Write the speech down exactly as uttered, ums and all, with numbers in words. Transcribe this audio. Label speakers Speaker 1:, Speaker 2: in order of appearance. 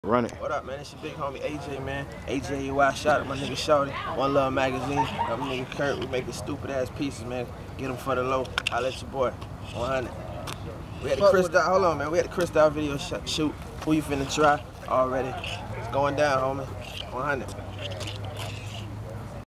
Speaker 1: Run it.
Speaker 2: What up, man? It's your big homie A J, man. A J U I, shout out my nigga Shorty. One Love Magazine. Got my nigga Kurt. We making stupid ass pieces, man. Get them for the low. I'll let your boy. one hundred. We had the Cristal. Hold on, man. We had the Cristal video sh shoot. Who you finna try? Already. It's going down, homie. one hundred.